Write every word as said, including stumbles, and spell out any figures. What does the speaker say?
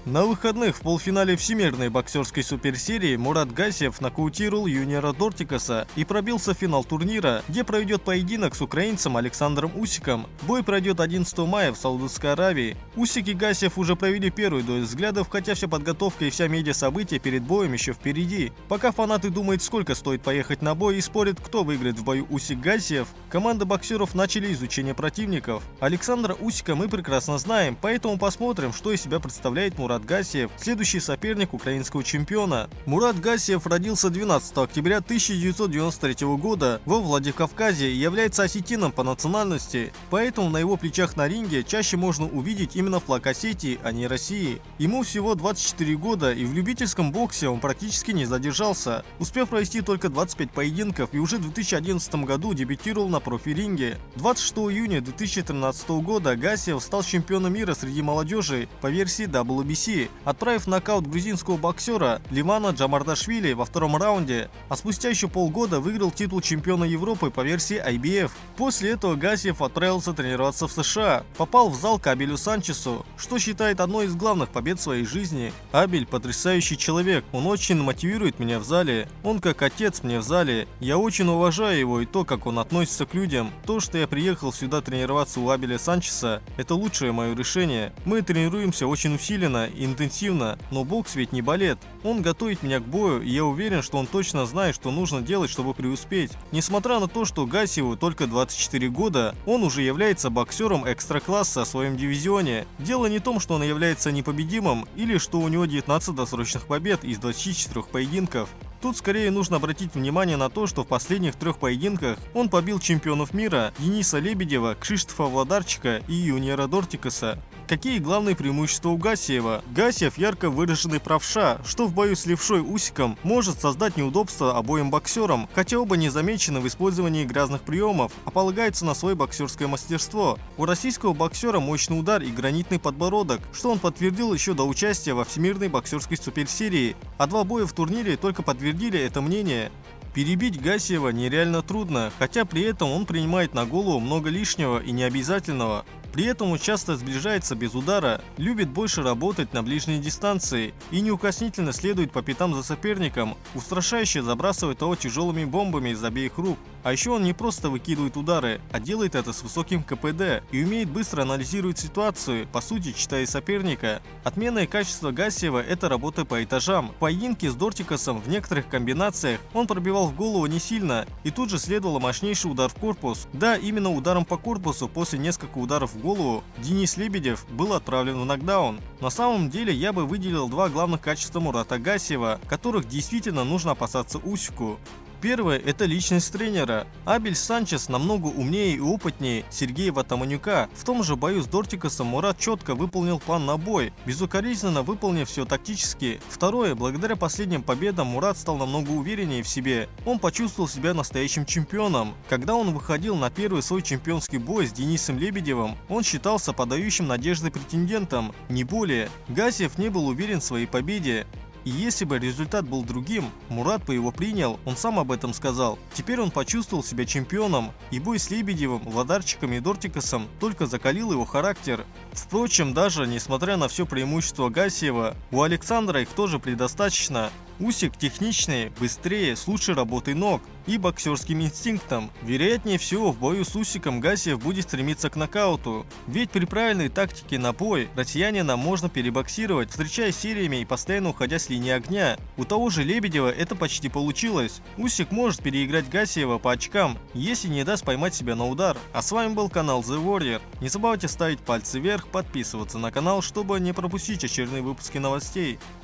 На выходных в полуфинале Всемирной боксерской суперсерии Мурат Гассиев нокаутировал юниора Дортикаса и пробился в финал турнира, где проведет поединок с украинцем Александром Усиком. Бой пройдет одиннадцатого мая в Саудовской Аравии. Усик и Гассиев уже провели первую дуэль взглядов, хотя вся подготовка и вся медиа-события перед боем еще впереди. Пока фанаты думают, сколько стоит поехать на бой и спорят, кто выиграет в бою Усик-Гассиев, команда боксеров начали изучение противников. Александра Усика мы прекрасно знаем, поэтому посмотрим, что из себя представляет Мурат Гассиев, следующий соперник украинского чемпиона. Мурат Гассиев родился двенадцатого октября тысяча девятьсот девяносто третьего года во Владикавказе и является осетином по национальности, поэтому на его плечах на ринге чаще можно увидеть именно флаг Осетии, а не России. Ему всего двадцать четыре года, и в любительском боксе он практически не задержался, успев провести только двадцать пять поединков, и уже в две тысячи одиннадцатом году дебютировал на профи-ринге. двадцать шестого июня две тысячи тринадцатого года Гассиев стал чемпионом мира среди молодежи по версии дабл ю би си, отправив в нокаут грузинского боксера Ливана Джамардашвили во втором раунде, а спустя еще полгода выиграл титул чемпиона Европы по версии ай би эф. После этого Гассиев отправился тренироваться в США, попал в зал к Абелю Санчесу, что считает одной из главных побед в своей жизни. Абель потрясающий человек, он очень мотивирует меня в зале, он как отец мне в зале, я очень уважаю его и то, как он относится к людям. То, что я приехал сюда тренироваться у Абеля Санчеса, это лучшее мое решение. Мы тренируемся очень усиленно и интенсивно, но бокс ведь не балет. Он готовит меня к бою, и я уверен, что он точно знает, что нужно делать, чтобы преуспеть. Несмотря на то, что Гассиеву только двадцать четыре года, он уже является боксером экстра-класса в своем дивизионе. Дело не в том, что он является непобедимым или что у него девятнадцать досрочных побед из двадцати четырёх поединков. Тут скорее нужно обратить внимание на то, что в последних трех поединках он побил чемпионов мира Дениса Лебедева, Кшиштофа Владарчика и юниора Дортикаса. Какие главные преимущества у Гассиева? Гассиев ярко выраженный правша, что в бою с левшой Усиком может создать неудобства обоим боксерам, хотя оба не замечены в использовании грязных приемов, а полагаются на свое боксерское мастерство. У российского боксера мощный удар и гранитный подбородок, что он подтвердил еще до участия во Всемирной боксерской суперсерии, а два боя в турнире только подтвердили это мнение. Перебить Гассиева нереально трудно, хотя при этом он принимает на голову много лишнего и необязательного. При этом он часто сближается без удара, любит больше работать на ближней дистанции и неукоснительно следует по пятам за соперником, устрашающе забрасывает его тяжелыми бомбами из обеих рук. А еще он не просто выкидывает удары, а делает это с высоким ка пэ дэ и умеет быстро анализировать ситуацию, по сути читая соперника. Отменное качество Гассиева – это работа по этажам. В поединке с Дортикасом в некоторых комбинациях он пробивал в голову не сильно, и тут же следовал мощнейший удар в корпус. Да, именно ударом по корпусу после нескольких ударов в голову Денис Лебедев был отправлен в нокдаун. На самом деле я бы выделил два главных качества Мурата Гассиева, которых действительно нужно опасаться Усику. Первое – это личность тренера. Абель Санчес намного умнее и опытнее Сергея Ватаманюка. В том же бою с Дортикасом Мурат четко выполнил план на бой, безукоризненно выполнив все тактически. Второе – благодаря последним победам Мурат стал намного увереннее в себе. Он почувствовал себя настоящим чемпионом. Когда он выходил на первый свой чемпионский бой с Денисом Лебедевым, он считался подающим надежды претендентом, не более. Гассиев не был уверен в своей победе. И если бы результат был другим, Мурат бы его принял, он сам об этом сказал. Теперь он почувствовал себя чемпионом, и бой с Лебедевым, Владарчиком и Дортикасом только закалил его характер. Впрочем, даже несмотря на все преимущества Гассиева, у Александра их тоже предостаточно. Усик техничнее, быстрее, с лучшей работой ног и боксерским инстинктом. Вероятнее всего, в бою с Усиком Гассиев будет стремиться к нокауту. Ведь при правильной тактике на бой россиянина можно перебоксировать, встречаясь сериями и постоянно уходя с линии огня. У того же Лебедева это почти получилось. Усик может переиграть Гассиева по очкам, если не даст поймать себя на удар. А с вами был канал The Warrior. Не забывайте ставить пальцы вверх, подписываться на канал, чтобы не пропустить очередные выпуски новостей.